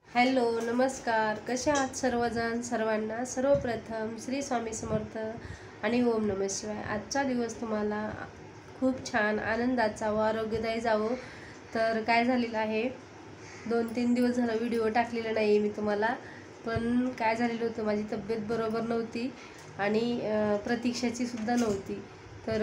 Hello नमस्कार, कसे आहात सर्वजण? सर्वांना सर्वप्रथम श्री स्वामी समर्थ आणि ओम नमः शिवाय. आजचा दिवस तुम्हाला खूप छान आनंदाचा व आरोग्यदायी जावो. तर काय झालेलं आहे, 2-3 दिवस झाला व्हिडिओ टाकलेला नाही मी तुम्हाला. पण काय झालेलं होतं, माझी तब्येत बरोबर नव्हती आणि प्रतीक्षाची सुद्धा नव्हती. तर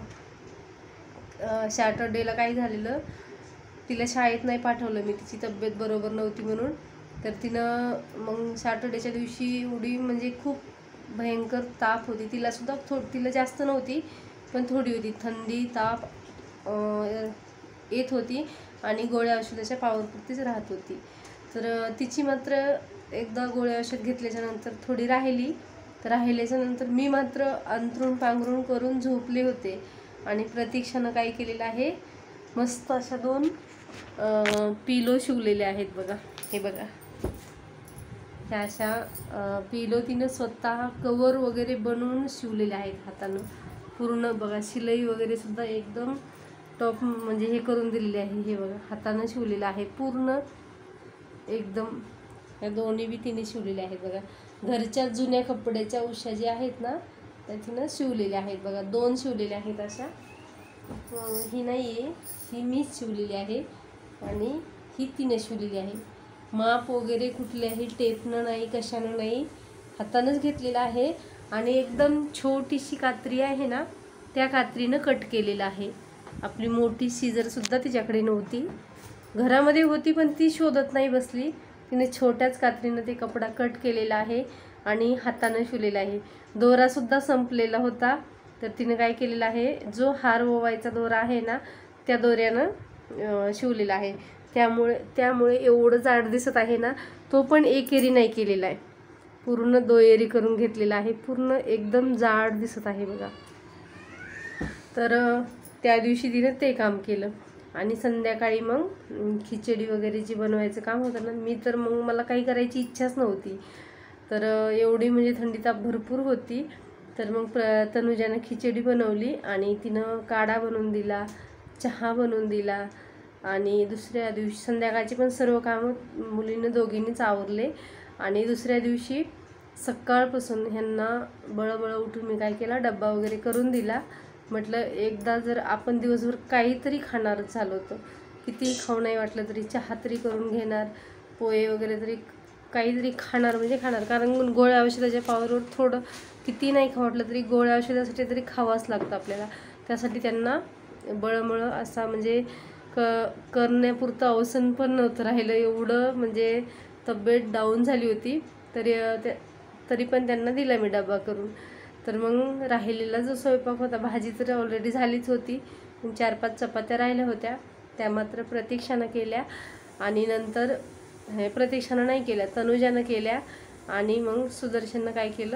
सॅटर्डेला काय झालेलं, तिला शाळेत नाही पाठवलं मी, तिची तब्येत बरोबर नव्हती म्हणून. तर तिनं मग सॅटर्डेच्या दिवशी एवढी म्हणजे खूप भयंकर ताप होती. तिलासुद्धा तिला जास्त नव्हती पण थोडी होती, थंडी ताप येत होती आणि गोळ्या औषधाच्या पावरपुरतीच राहत होती. तर तिची मात्र एकदा गोळ्या औषध घेतल्याच्यानंतर थोडी राहिली. तर राहिल्याच्यानंतर मी मात्र अंथरूण पांघरूण करून झोपले होते आणि प्रतीक्षानं काय केलेलं आहे, मस्त अशा 2 पिलो शिवलेले आहेत बघा. हे बघा, ह्या अशा पिलो तिनं स्वतः कवर वगैरे बनवून शिवलेले आहेत हातानं. पूर्ण बघा, शिलाई वगैरे सुद्धा एकदम टॉप म्हणजे हे करून दिलेले आहे. हे बघा, हातानं शिवलेलं आहे पूर्ण एकदम. या दोन्ही बी तिने शिवलेले आहेत बघा. घरच्या जुन्या कपड्याच्या उशा ज्या आहेत ना, त्या तिनं शिवलेल्या आहेत बघा. 2 शिवलेल्या आहेत अशा. ही नाही आहे, ही मीच शिवलेली आहे आणि ही तिने शिवलेली आहे. माप वगैरे कुठल्याही टेपनं नाही, कशानं नाही, हातानंच घेतलेलं आहे. आणि एकदम छोटीशी कात्री आहे ना, त्या कात्रीनं कट केलेलं आहे. आपली मोठी सीझरसुद्धा तिच्याकडे नव्हती, घरामध्ये होती पण ती शोधत नाही बसली. तिने छोट्याच कात्रीनं ते कपडा कट केलेला आहे आणि हातानं शिवलेला आहे. दोरासुद्धा संपलेला होता. तर तिने काय केलेलं आहे, जो हार ओवायचा दोरा आहे ना, त्या दोऱ्यानं शिवलेला आहे. त्यामुळे एवढं जाड दिसत आहे ना, तो पण एकेरी नाही केलेला आहे, पूर्ण दोएरी करून घेतलेला आहे. पूर्ण एकदम जाड दिसत आहे बघा. तर त्या दिवशी तिने ते काम केलं आणि संध्याकाळी मग खिचडी वगैरे जी बनवायचं काम होतं ना, मी तर मग मला काही करायची इच्छाच नव्हती. तर एवढी म्हणजे थंडी ताप भरपूर होती. तर मग तनुजानं खिचडी बनवली आणि तिनं काढा बनवून दिला, चहा बनवून दिला. आणि दुसऱ्या दिवशी संध्याकाळची पण सर्व कामं मुलीनं दोघींनीच आवरले. आणि दुसऱ्या दिवशी सकाळपासून ह्यांना बळबळ उठून मी काय केला, डब्बा वगैरे करून दिला. म्हटलं एकदा जर आपण दिवसभर काहीतरी खाणारच झालो होतं, कितीही खाऊ नाही वाटलं तरी चहा तरी करून घेणार, पोहे वगैरे तरी काहीतरी खाणार म्हणजे खाणार. कारण गोळ्या औषधाच्या पावरवर थोडं किती नाही खाऊ वाटलं तरी गोळ्या औषधासाठी तरी खावाच लागतं आपल्याला. त्यासाठी त्यांना बळमळ असा म्हणजे करण्यापुरतं अवसन पण नव्हतं राहिलं, एवढं म्हणजे तब्येत डाऊन झाली होती. तरी पण त्यांना दिला मी डबा करून. तर मग राहिलेला जो स्वयंपाक होता, भाजी तर ऑलरेडी झालीच होती, 4-5 चपात्या राहिल्या होत्या, त्या मात्र प्रतीक्षानं केल्या. आणि नंतर प्रतीक्षानं नाही केल्या, तनुजानं केल्या. आणि मग सुदर्शननं काय केलं,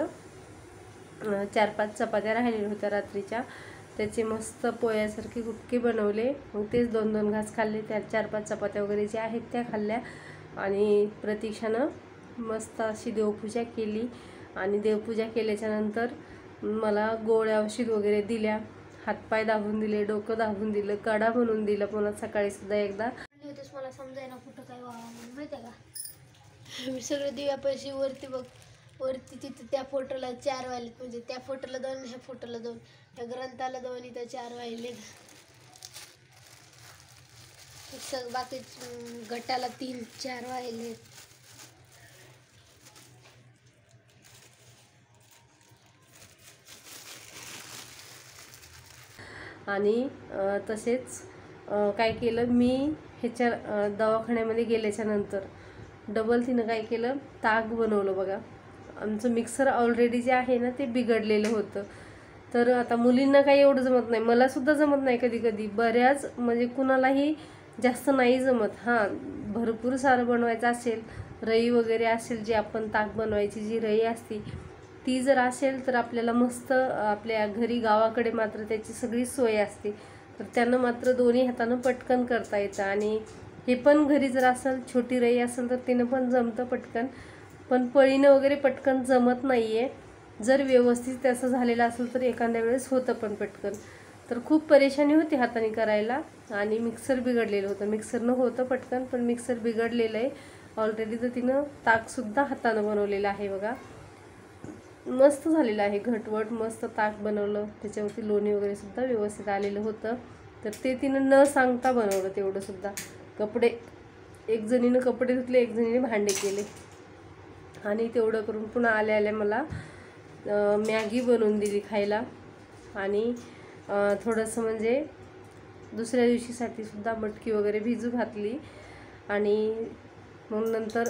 4-5 चपात्या राहिलेल्या होत्या रात्रीच्या, त्याचे मस्त पोळ्यासारखे गुटके बनवले. मग तेच 2-2 घास खाल्ले. त्या 4-5 चपात्या वगैरे ज्या आहेत त्या खाल्ल्या. आणि प्रतीक्षानं मस्त अशी देवपूजा केली. आणि देवपूजा केल्याच्यानंतर मला गोळ्या औषध वगैरे दिल्या, हातपाय दाबून दिले, डोकं दाबून दिलं, काढा बनवून दिला. पुन्हा सकाळी सुद्धा एकदा मला समजायला कुठं काय व्हावं माहिती आहे का. मी सगळे दिव्यापाशी वरती बघ, वरती तिथं त्या फोटोला 4 वाहिलेत, म्हणजे त्या फोटोला 2, ह्या फोटोला 2, ह्या ग्रंथाला 2, इथं 4 वाहिलेत. बाकी गटाला 3-4 वाहिलेत. आणि तसेच काय केलं मी, ह्याच्या दवाखान्यामध्ये गेल्याच्यानंतर डबल तिनं काय केलं, ताक बनवलं बघा. आमचं मिक्सर ऑलरेडी जे आहे ना, ते बिघडलेलं होतं. तर आता मुलींना काही एवढं जमत नाही, मलासुद्धा जमत नाही कधी कधी, बऱ्याच म्हणजे कुणालाही जास्त नाही जमत. हां, भरपूर सारं बनवायचं असेल, रई वगैरे असेल, जी आपण ताक बनवायची जी रई असते ती जर असेल तर आपल्याला मस्त आपल्या घरी गावाकडे मात्र त्याची सगळी सोय असते. तर त्यानं मात्र दोन्ही हातानं पटकन करता येतं. आणि हे पण घरी जर असेल, छोटी रई असेल तर तिनं पण जमतं पटकन. पण पळीनं वगैरे पटकन जमत नाही आहे. जर व्यवस्थित त्याचं झालेलं असेल तर एखाद्या वेळेस होतं पण पटकन. तर खूप परेशानी होती हाताने करायला. आणि मिक्सर बिघडलेलं होतं, मिक्सरनं होतं पटकन पण मिक्सर बिघडलेलं आहे. ऑलरेडी तर तिनं ताकसुद्धा हातानं बनवलेलं आहे बघा, मस्त झालेलं आहे, घटवट मस्त ताक बनवलं, त्याच्यावरती लोणी वगैरे सुद्धा व्यवस्थित आलेलं होतं. तर ते तिनं न सांगता बनवलं तेवढं सुद्धा. कपडे एक जणीनं कपडे धुतले, एक जणीने भांडे केले, आणि तेवढं करून पुन्हा आल्या आल्या मला मॅगी बनवून दिली खायला. आणि थोडंसं म्हणजे दुसऱ्या दिवशीसाठी सुद्धा मटकी वगैरे भिजू घातली. आणि मग नंतर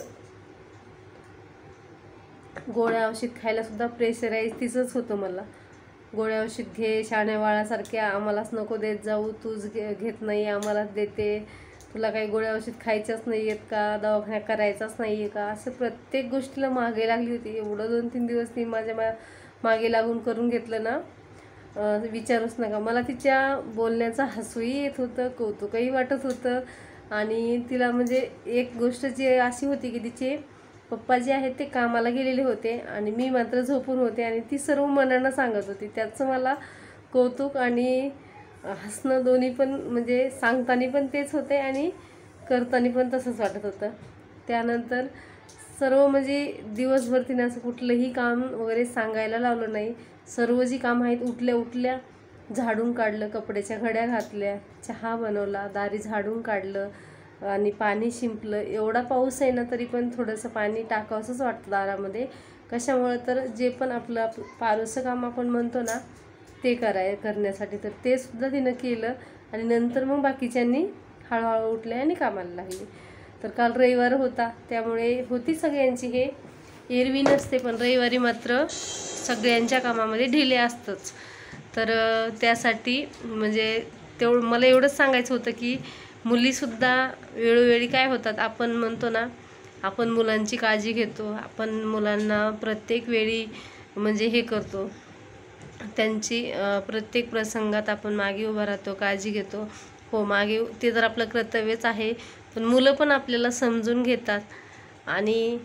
गोळ्या औषध खायला सुद्धा प्रेशराईज तिचंच होतं मला. गोळ्या औषध घे, शाण्या बाळासारख्या आम्हालाच नको देत जाऊ, तूच घेत नाही आम्हालाच देते, तुला काही गोळ्या औषध खायच्याच नाही आहेत का, दवाखान्यात करायचाच नाही आहे का, असं प्रत्येक गोष्टीला मागे लागली होती. एवढं 2-3 दिवस ती माझ्या मागे लागून करून घेतलं ना, विचारूच नका. मला तिच्या बोलण्याचा हसूही येत होतं, कौतुकही वाटत होतं. आणि तिला म्हणजे एक गोष्ट जी अशी होती की तिचे पप्पा जे आहेत ते कामाला गेलेले होते आणि मी मात्र झोपून होते, आणि ती सर्व मनानं सांगत होती. त्याचं मला कौतुक आणि हसणं दोन्ही पण, म्हणजे सांगताना पण तेच होते आणि करताना पण तसंच वाटत होतं. त्यानंतर सर्व म्हणजे दिवसभर तिने असं कुठलंही काम वगैरे सांगायला लावलं नाही. सर्व जी कामं आहेत उठल्या उठल्या झाडून काढलं, कपड्याच्या घड्या घातल्या, चहा बनवला, दारी झाडून काढलं आणि पाणी शिंपलं. एवढा पाऊस आहे ना तरी पण थोडंसं पाणी टाकावंसंच वाटतं दारामध्ये. कशामुळे तर जे पण आपलं पारोसं काम आपण म्हणतो ना ते करण्यासाठी, तर ते सुद्धा तिनं केलं. आणि नंतर मग बाकीच्यांनी हळूहळू उठले आणि कामाला लागले. तर काल रविवार होता त्यामुळे होती सगळ्यांची, हे एरवी नसते पण रविवारी मात्र सगळ्यांच्या कामामध्ये ढिले असतंच. तर त्यासाठी म्हणजे मला एवढंच सांगायचं होतं की मुलीसुद्धा वेळोवेळी काय होतात, आपण म्हणतो ना आपण मुलांची काळजी घेतो, आपण मुलांना प्रत्येक वेळी म्हणजे हे करतो, त्यांची प्रत्येक प्रसंगात आपण मागे उभा राहतो, काळजी घेतो. हो, मागे ते तर आपलं कर्तव्यच आहे, पण मुलं पण आपल्याला समजून घेतात आणि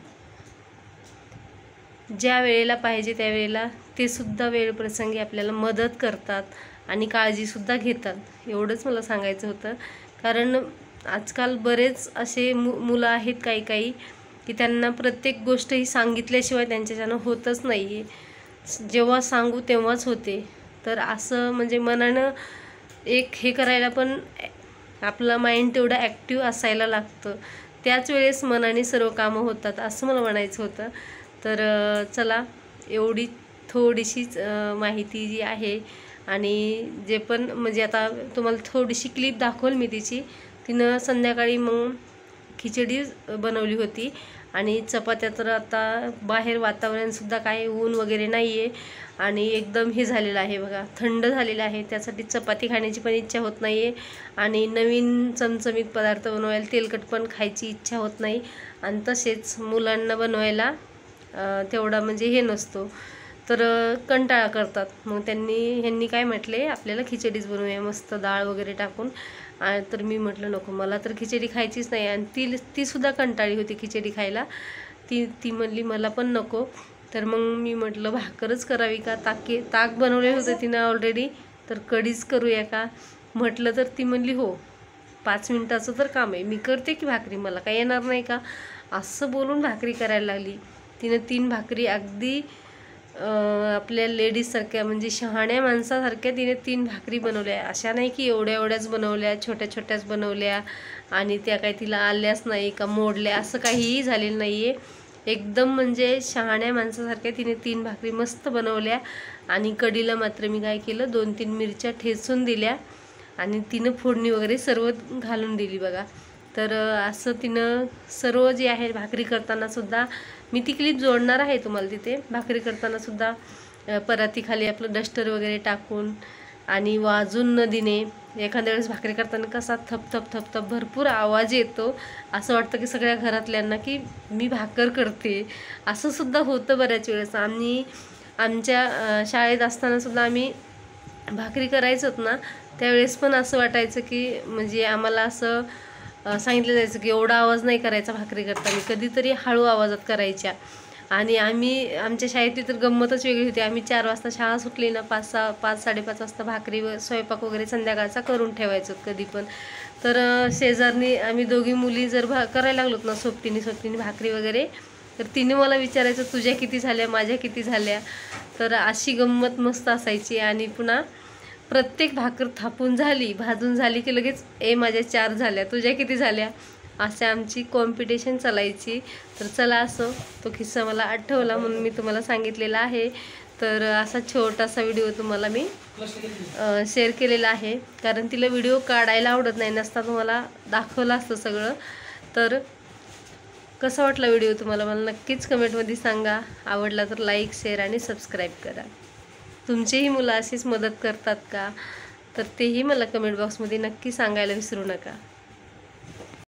ज्या वेळेला पाहिजे त्यावेळेला ते सुद्धा वेळप्रसंगी आपल्याला मदत करतात आणि काळजीसुद्धा घेतात. एवढंच मला सांगायचं होतं. कारण आजकाल बरेच असे मुलं आहेत काही की त्यांना प्रत्येक गोष्ट ही सांगितल्याशिवाय त्यांच्याच्यानं होतच नाही आहे. जेव्हा सांगू तेव्हाच होते. तर असं म्हणजे मनानं एक हे करायला पण आपलं माइंड तेवढं ॲक्टिव्ह असायला लागतं, त्याच वेळेस मनाने सर्व कामं होतात असं मला म्हणायचं होतं. तर चला, एवढी थोडीशीच माहिती जी आहे आणि जे पण म्हणजे आता तुम्हाला थोडीशी क्लिप दाखवल मी तिची. तिनं संध्याकाळी मग खिचडी बनवली होती आणि चपात्या. तर आता बाहेर वातावरणसुद्धा काही ऊन वगैरे नाही आहे आणि एकदम हे झालेलं आहे बघा, थंड झालेलं आहे, त्यासाठी चपाती खाण्याची पण इच्छा होत नाही आहे आणि नवीन चमचमीत पदार्थ बनवायला तेलकट पण खायची इच्छा होत नाही. आणि तसेच मुलांना बनवायला तेवढा म्हणजे हे नसतो, तर कंटाळा करतात. मग ह्यांनी काय म्हटले, आपल्याला खिचडीच बनवूया मस्त डाळ वगैरे टाकून. तर मी म्हटलं नको, मला तर खिचडी खायचीच नाही. आणि ती सुद्धा कंटाळी होती खिचडी खायला. ती म्हणली मला पण नको. तर मग मी म्हटलं भाकरच करावी का, ताक बनवले होते तिनं ऑलरेडी, तर कढीच करूया का म्हटलं. तर ती म्हणली हो, 5 मिनिटाचं तर काम आहे, मी करते की भाकरी, मला काय येणार नाही का, असं बोलून भाकरी करायला लागली. तिनं 3 भाकरी अगदी आपल्या लेडीजसारख्या म्हणजे शहाण्या माणसासारख्या तिने 3 भाकरी बनवल्या. अशा नाही की एवढ्याच बनवल्या, छोट्याच बनवल्या आणि त्या काही तिला आल्याच नाही का मोडल्या, असं काहीही झालेलं नाही आहे. एकदम म्हणजे शहाण्या माणसासारख्या तिने 3 भाकरी मस्त बनवल्या. आणि कढीला मात्र मी काय केलं, 2-3 मिरच्या ठेचून दिल्या आणि तिनं फोडणी वगैरे सर्व घालून दिली बघा. तर असं तिनं सर्व जे आहे भाकरी करताना सुद्धा, मी ती क्लिप जोडणार आहे तुम्हाला तिथे, भाकरी करताना सुद्धा परातीखाली आपलं डस्टर वगैरे टाकून आणि वाजून न देणे. एखाद्या वेळेस भाकरी करताना कसा थप भरपूर आवाज येतो, असं वाटतं की सगळ्या घरातल्यांना की मी भाकर करते, असं सुद्धा होतं बऱ्याच वेळेस. आणि आमच्या शाळेत असताना सुद्धा आम्ही भाकरी करायचोत ना, त्यावेळेस पण असं वाटायचं की म्हणजे आम्हाला असं सांगितलं जायचं की एवढा आवाज नाही करायचा भाकरी करताना, कधीतरी हळू आवाजात करायच्या. आणि आमच्या शाळेतली तर गंमतच वेगळी होती. आम्ही 4 वाजता शाळा सुटली ना, 5-5:30 वाजता भाकरी स्वयंपाक वगैरे संध्याकाळचा करून ठेवायचो कधी पण. तर शेजारनी आम्ही दोघी मुली जर करायला लागलोत ना सोबतीने भाकरी वगैरे, तर तिने मला विचारायचं तुझ्या किती झाल्या, माझ्या किती झाल्या. तर अशी गंमत मस्त असायची. आणि पुन्हा प्रत्येक भाकर थापून झाली, भाजून झाली की लगेच माझ्या 4 झाल्या, तुझ्या किती झाल्या, असे आमची कॉम्पिटिशन चालायची. तर चला, असं तो किस्सा मला आठवला म्हणून मी तुम्हाला सांगितलेला आहे. तर असा छोटासा व्हिडिओ तुम्हाला मी शेअर केलेला आहे, कारण तिला व्हिडिओ काढायला आवडत नाही, नसता तुम्हाला दाखवलं असतं सगळं. तर कसा वाटला व्हिडिओ तुम्हाला मला नक्कीच कमेंटमध्ये सांगा. आवडला तर लाईक, शेअर आणि सबस्क्राईब करा. तुमचेही मुलं अशीच मदत करतात का, तर तेही मला कमेंट बॉक्समध्ये नक्की सांगायला विसरू नका.